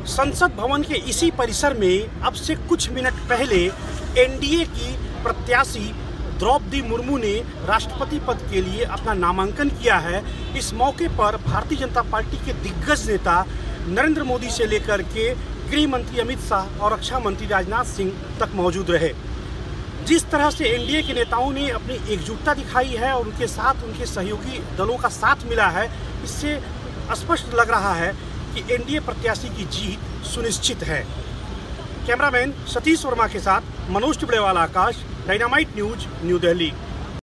संसद भवन के इसी परिसर में अब से कुछ मिनट पहले एनडीए की प्रत्याशी द्रौपदी मुर्मू ने राष्ट्रपति पद के लिए अपना नामांकन किया है। इस मौके पर भारतीय जनता पार्टी के दिग्गज नेता नरेंद्र मोदी से लेकर के गृह मंत्री अमित शाह और रक्षा मंत्री राजनाथ सिंह तक मौजूद रहे। जिस तरह से एनडीए के नेताओं ने अपनी एकजुटता दिखाई है और उनके साथ उनके सहयोगी दलों का साथ मिला है, इससे स्पष्ट लग रहा है कि एनडीए प्रत्याशी की जीत सुनिश्चित है। कैमरामैन सतीश वर्मा के साथ Manoj Tibrewala, Akash, dynamite news, new Delhi.